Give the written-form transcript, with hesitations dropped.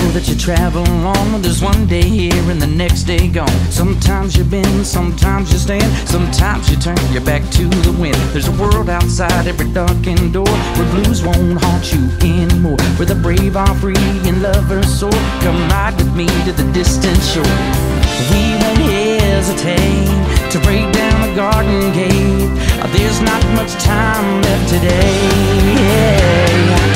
that you travel on. There's one day here and the next day gone. Sometimes you bend, sometimes you stand, sometimes you turn your back to the wind. There's a world outside every darkened door, where blues won't haunt you anymore, where the brave are free and lovers soar. Come ride with me to the distant shore. We won't hesitate to break down the garden gate. There's not much time left today. Yeah.